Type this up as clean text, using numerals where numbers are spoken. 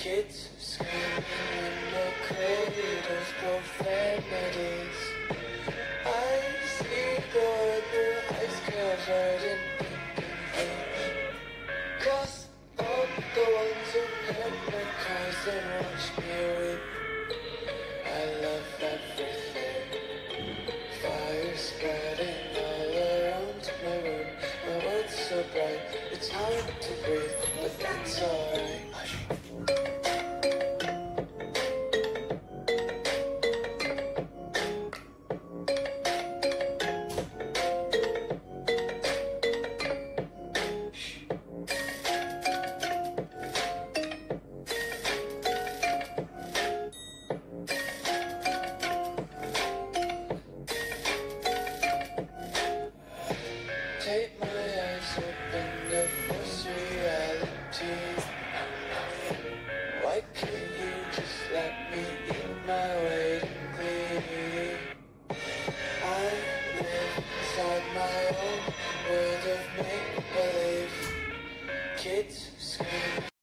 Kids screaming in the cradles, profanities. I see the world through ice covered in pink and ink. Cross up the ones who heard my cries and watch me weep. I love everything. Fire spreading all around my room. My world's so bright, it's hard to breathe, but that's alright. Take my eyes open to force reality. Why can't you just let me eat my weight in glee? I live inside my own world of make-believe. Kids scream.